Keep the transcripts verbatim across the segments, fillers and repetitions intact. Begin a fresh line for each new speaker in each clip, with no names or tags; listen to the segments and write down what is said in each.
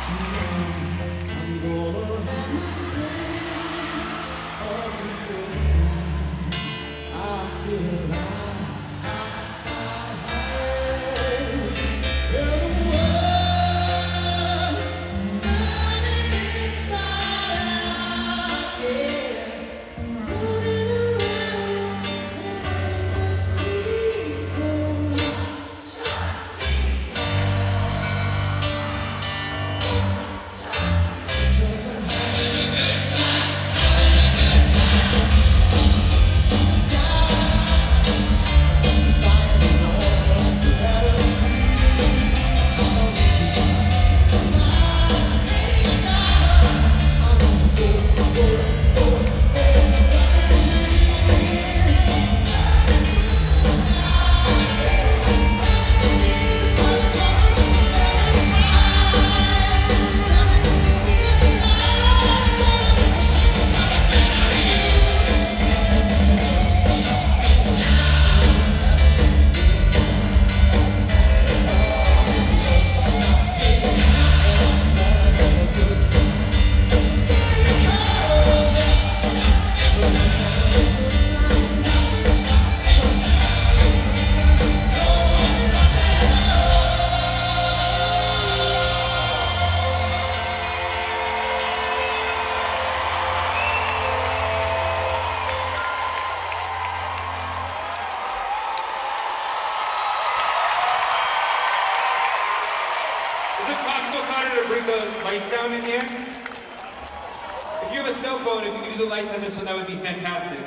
lights down in here? If you have a cell phone, if you could do the lights on this one, that would be fantastic.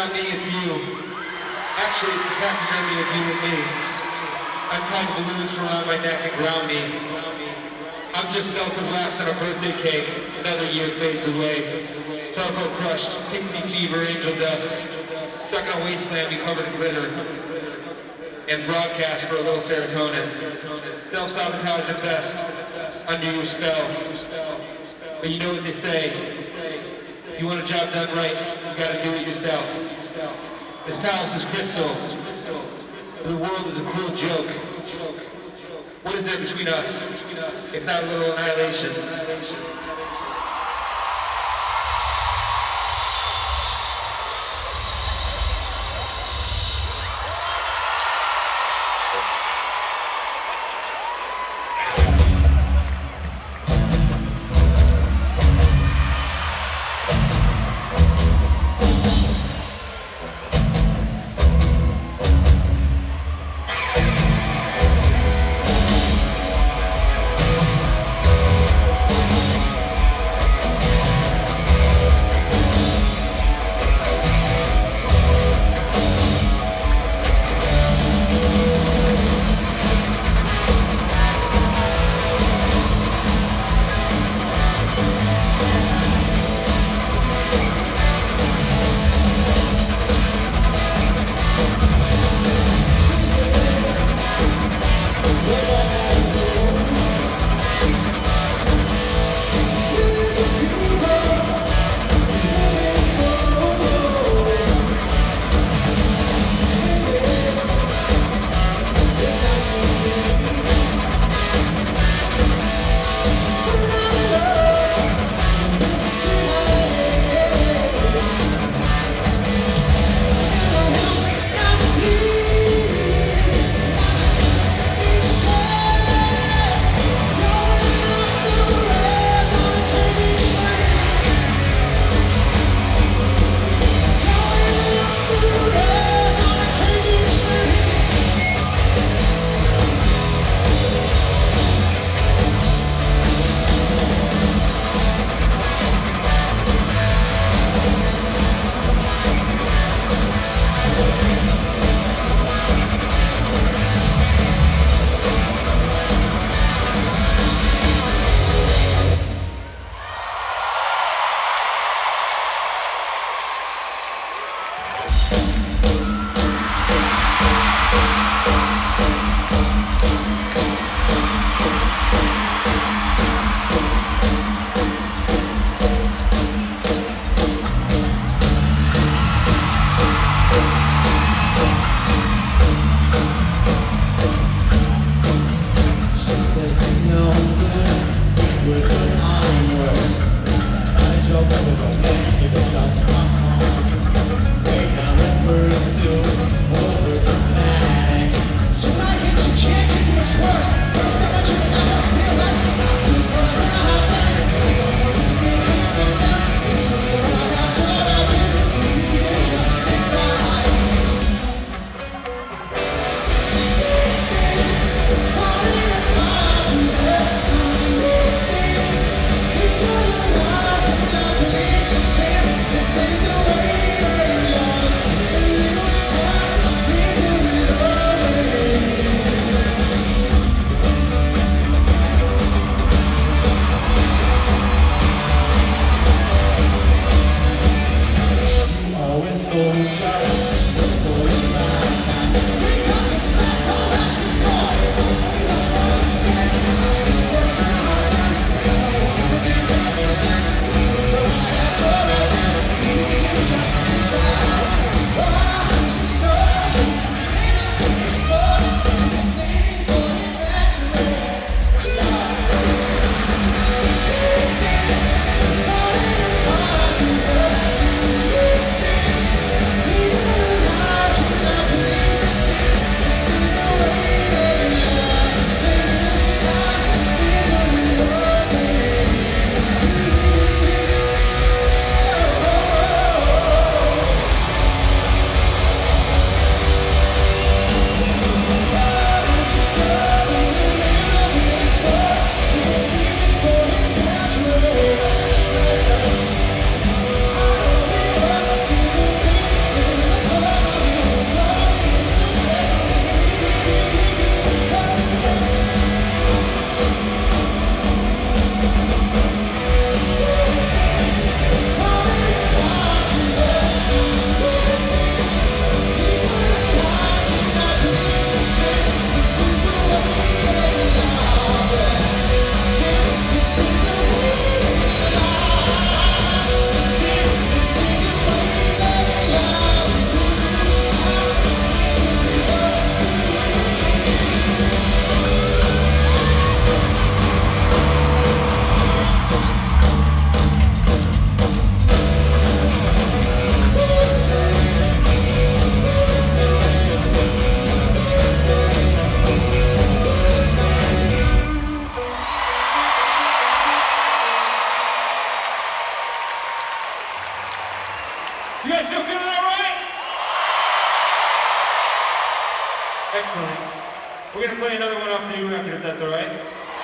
not me, it's you. Actually, it's a taxidermy of you and me. I'm tied balloons around my neck and ground me. I'm just melted wax on a birthday cake. Another year fades away. Turbo crushed, pixie fever, angel dust. Stuck in a wasteland, be covered in glitter. And broadcast for a little serotonin. Self-sabotage at best. Under your spell. But you know what they say. If you want a job done right, you gotta do it yourself. This palace is crystal. The world is a cruel joke. What is there between us, if not a little annihilation? Excellent. We're gonna play another one off the new record if that's all right.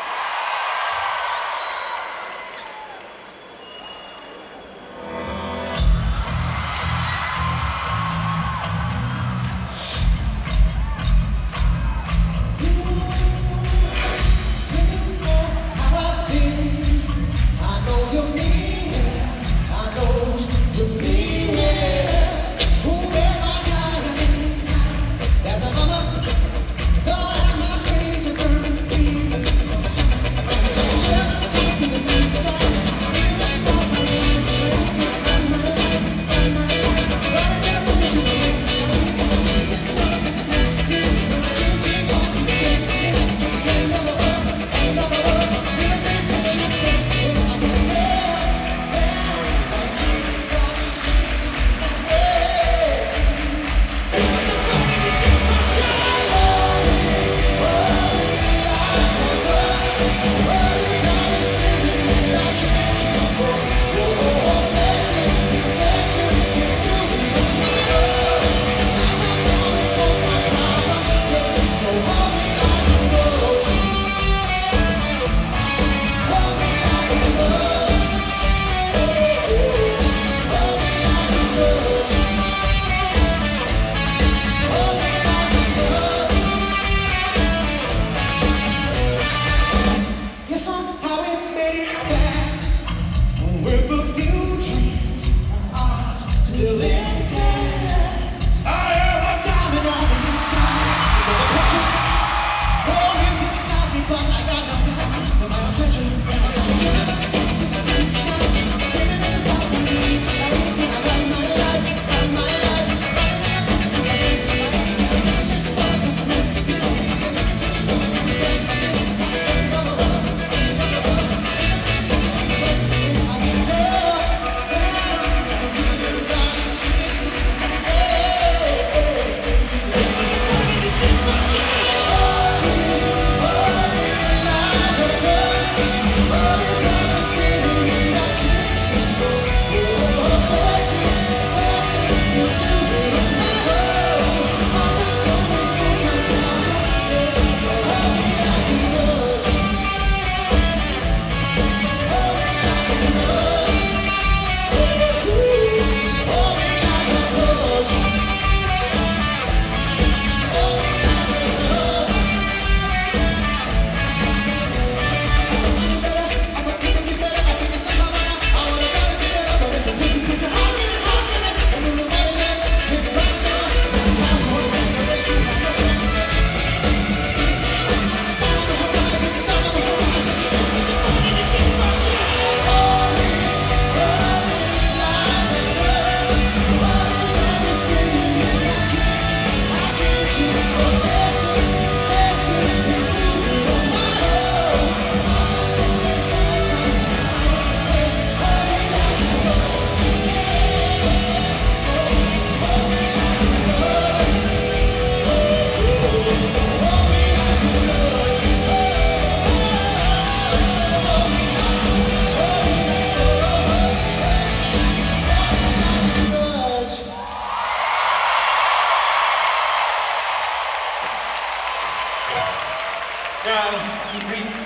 Now, increase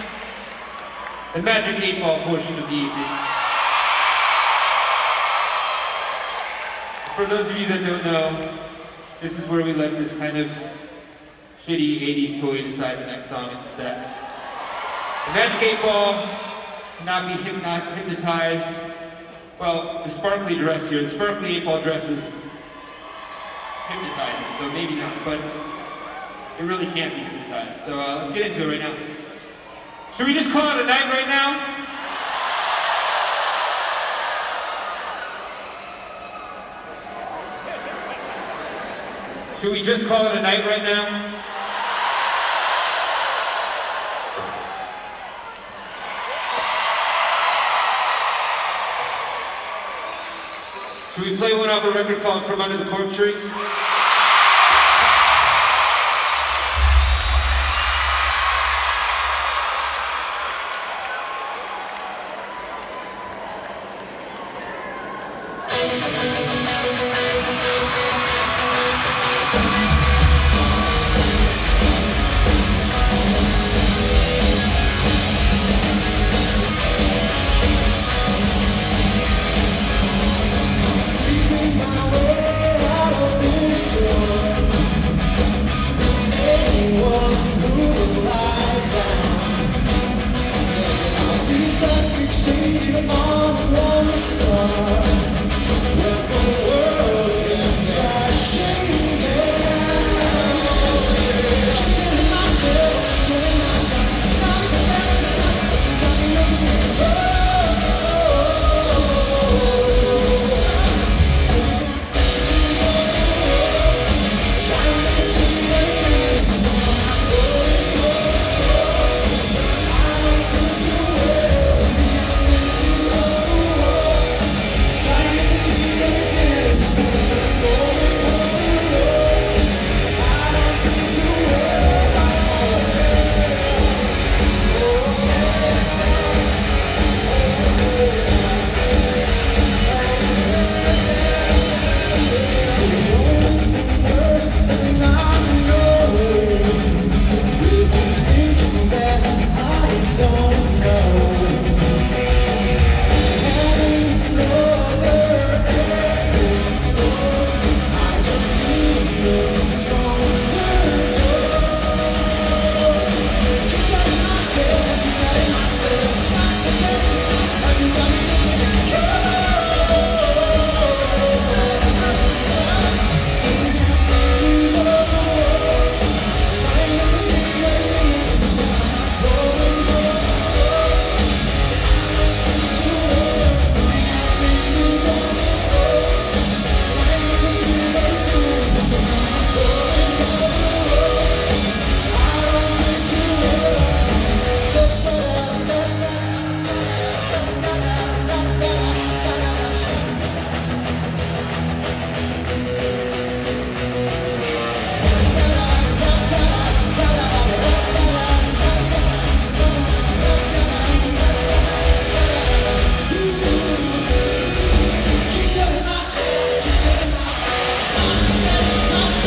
the Magic eight Ball portion of the evening. For those of you that don't know, this is where we let this kind of shitty eighties toy decide the next song in the set. The Magic eight Ball cannot be hypno hypnotized. Well, the sparkly dress here, the sparkly eight Ball dress is hypnotizing, so maybe not, but it really can't be hypnotized. So uh, let's get into it right now. Should we just call it a night right now? Should we just call it a night right now? Should we play one off a record called From Under the Cork Tree?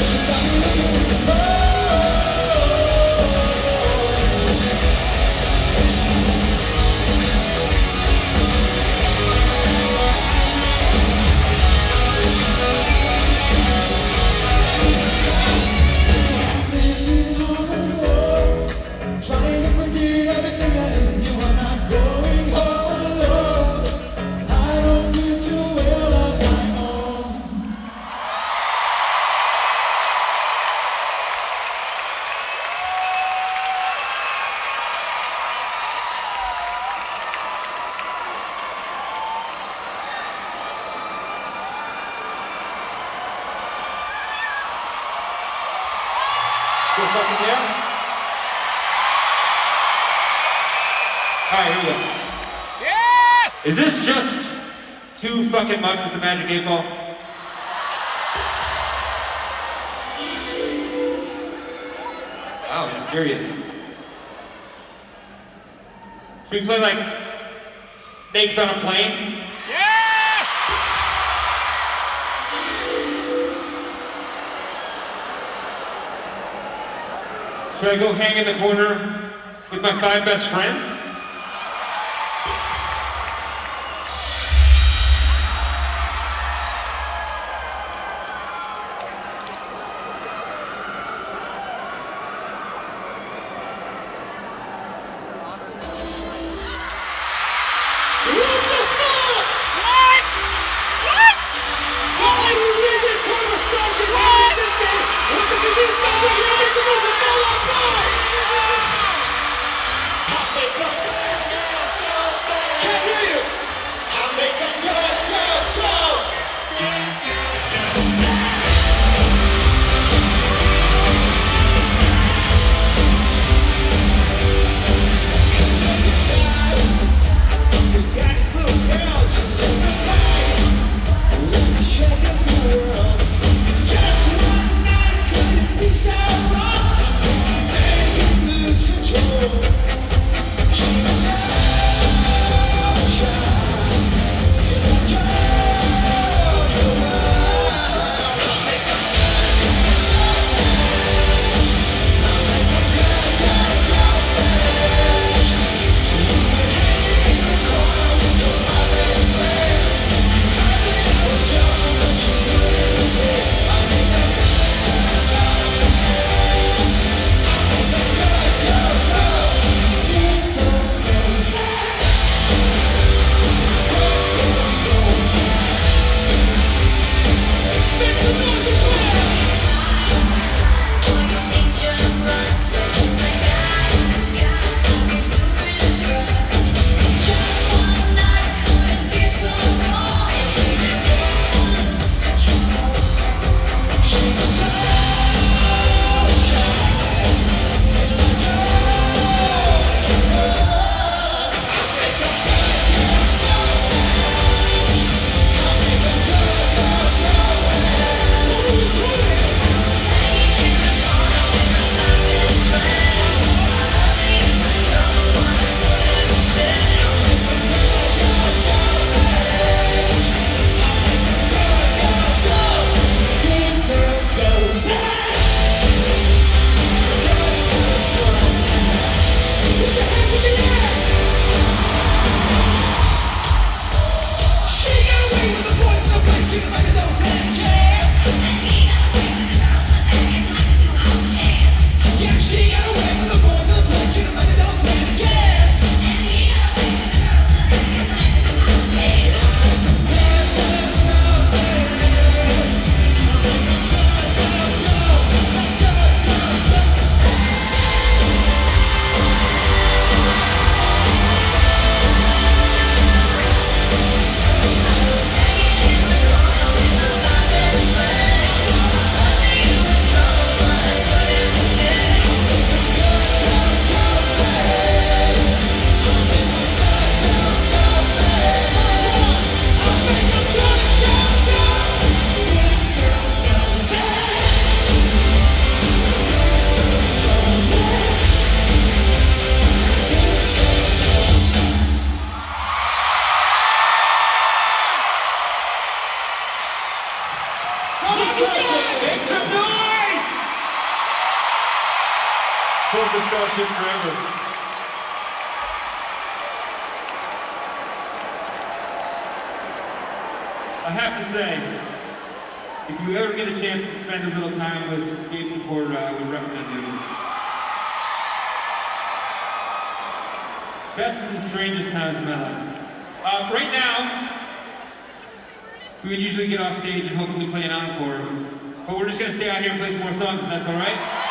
Still fucking there? Alright, here we go.
Yes!
Is this just two fucking months with the Magic eight Ball? Wow, mysterious. Should we play like Snakes on a Plane?
Yes!
Should I go hang in the corner with my five best friends? Make some noise! COBRA Starship forever. I have to say, if you ever get a chance to spend a little time with Gabe Saporta, I would recommend doing it. Best and strangest times of my life. Uh, right now, we would usually get off stage and hopefully play an encore, but we're just gonna stay out here and play some more songs if that's all right.